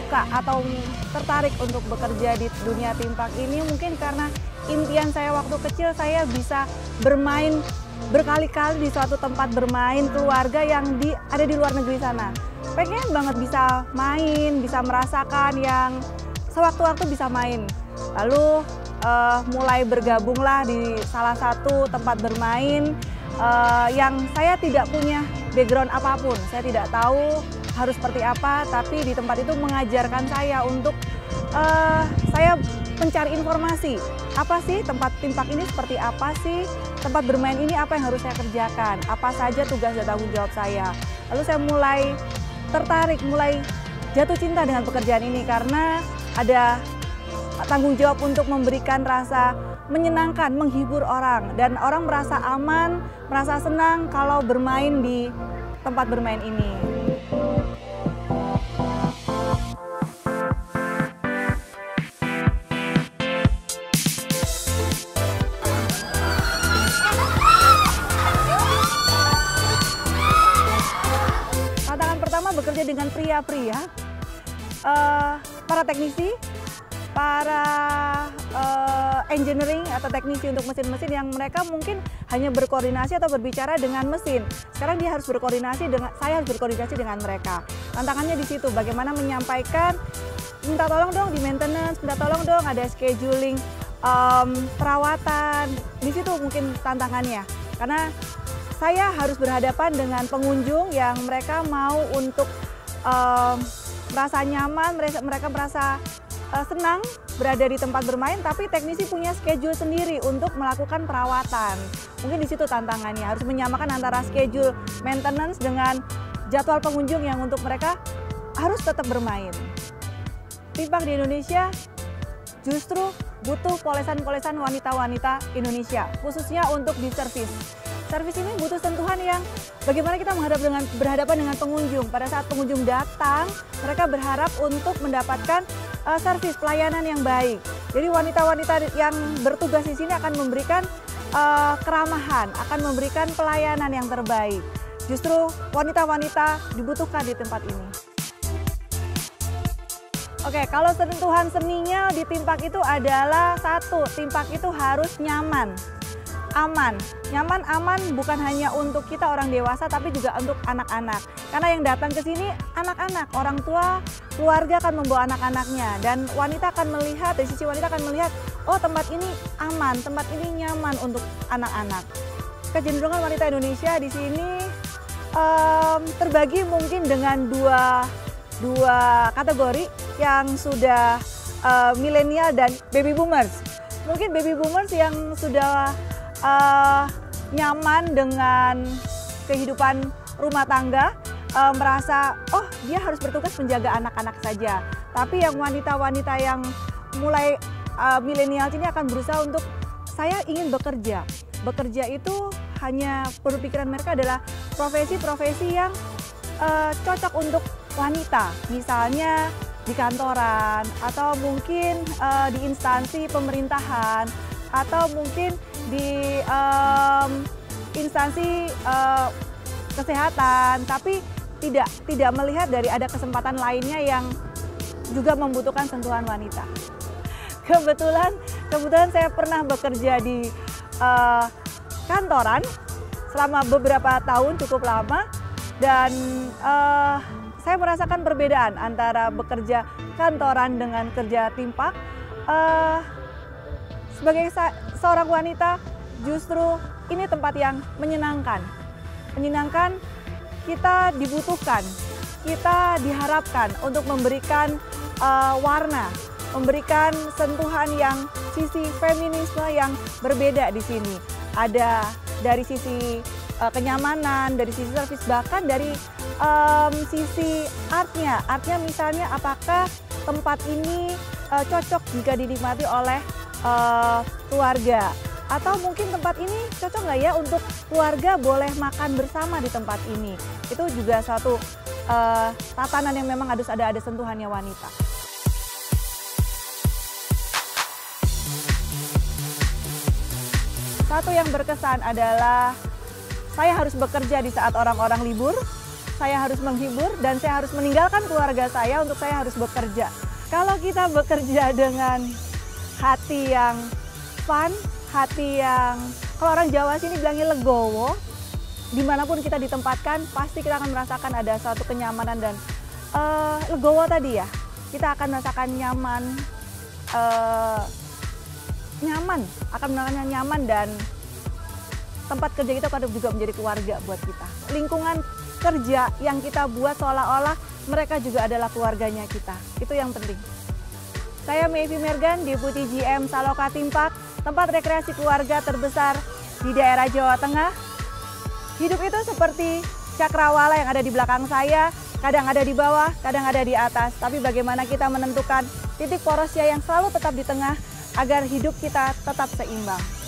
suka atau tertarik untuk bekerja di dunia theme park ini mungkin karena impian saya waktu kecil saya bisa bermain berkali-kali di suatu tempat bermain keluarga yang ada di luar negeri sana. Pengen banget bisa main, bisa merasakan yang sewaktu-waktu bisa main. Lalu mulai bergabunglah di salah satu tempat bermain yang saya tidak punya background apapun. Saya tidak tahu harus seperti apa, tapi di tempat itu mengajarkan saya untuk saya mencari informasi. Apa sih tempat theme park ini, seperti apa sih tempat bermain ini, apa yang harus saya kerjakan, apa saja tugas dan tanggung jawab saya. Lalu saya mulai tertarik, mulai jatuh cinta dengan pekerjaan ini karena ada tanggung jawab untuk memberikan rasa menyenangkan, menghibur orang, dan orang merasa aman, merasa senang kalau bermain di tempat bermain ini. Tantangan pertama bekerja dengan pria-pria, para teknisi, para engineering atau teknisi untuk mesin-mesin yang mereka mungkin hanya berkoordinasi atau berbicara dengan mesin. Sekarang dia harus berkoordinasi dengan, saya harus berkoordinasi dengan mereka. Tantangannya di situ, bagaimana menyampaikan, minta tolong dong di maintenance, minta tolong dong ada scheduling perawatan. Di situ mungkin tantangannya, karena saya harus berhadapan dengan pengunjung yang mereka mau untuk merasa nyaman, mereka merasa senang berada di tempat bermain, tapi teknisi punya schedule sendiri untuk melakukan perawatan. Mungkin di situ tantangannya, harus menyamakan antara schedule maintenance dengan jadwal pengunjung yang untuk mereka harus tetap bermain. Theme park di Indonesia justru butuh polesan-polesan wanita-wanita Indonesia, khususnya untuk di servis. Servis ini butuh sentuhan yang bagaimana kita berhadapan dengan pengunjung. Pada saat pengunjung datang, mereka berharap untuk mendapatkan servis pelayanan yang baik. Jadi wanita-wanita yang bertugas di sini akan memberikan keramahan, akan memberikan pelayanan yang terbaik. Justru wanita-wanita dibutuhkan di tempat ini. Oke, kalau sentuhan seninya di theme park itu adalah satu, theme park itu harus nyaman. Aman, nyaman, aman bukan hanya untuk kita orang dewasa tapi juga untuk anak-anak. Karena yang datang ke sini anak-anak, orang tua, keluarga akan membawa anak-anaknya, dan wanita akan melihat, dari sisi wanita akan melihat, oh tempat ini aman, tempat ini nyaman untuk anak-anak. Kecenderungan wanita Indonesia di sini terbagi mungkin dengan dua kategori yang sudah milenial dan baby boomers. Mungkin baby boomers yang sudah nyaman dengan kehidupan rumah tangga, merasa oh dia harus bertugas menjaga anak-anak saja. Tapi yang wanita-wanita yang mulai milenial ini akan berusaha untuk saya ingin bekerja. Bekerja itu hanya berpikiran mereka adalah profesi-profesi yang cocok untuk wanita, misalnya di kantoran atau mungkin di instansi pemerintahan atau mungkin di instansi kesehatan, tapi tidak melihat dari ada kesempatan lainnya yang juga membutuhkan sentuhan wanita. Kebetulan saya pernah bekerja di kantoran selama beberapa tahun, cukup lama, dan saya merasakan perbedaan antara bekerja kantoran dengan kerja theme park. Sebagai seorang wanita, justru ini tempat yang menyenangkan. Menyenangkan, kita dibutuhkan, kita diharapkan untuk memberikan warna, memberikan sentuhan yang sisi feminisme yang berbeda di sini. Ada dari sisi kenyamanan, dari sisi servis, bahkan dari sisi artnya. Artnya misalnya apakah tempat ini cocok jika dinikmati oleh keluarga, atau mungkin tempat ini cocok nggak ya untuk keluarga boleh makan bersama di tempat ini. Itu juga suatu tatanan yang memang harus ada sentuhannya wanita. Satu yang berkesan adalah saya harus bekerja di saat orang-orang libur. saya harus menghibur dan saya harus meninggalkan keluarga saya untuk saya harus bekerja. Kalau kita bekerja dengan hati yang fun, hati yang, kalau orang Jawa sini bilangnya legowo, dimanapun kita ditempatkan pasti kita akan merasakan ada suatu kenyamanan dan legowo tadi ya, kita akan merasakan nyaman, akan merasakan nyaman dan tempat kerja kita akan juga menjadi keluarga buat kita. Lingkungan kerja yang kita buat seolah-olah mereka juga adalah keluarganya kita. Itu yang penting. Saya Mayvi Mergan, Deputi GM Saloka Timpak, tempat rekreasi keluarga terbesar di daerah Jawa Tengah. Hidup itu seperti cakrawala yang ada di belakang saya, kadang ada di bawah, kadang ada di atas. Tapi bagaimana kita menentukan titik porosnya yang selalu tetap di tengah agar hidup kita tetap seimbang.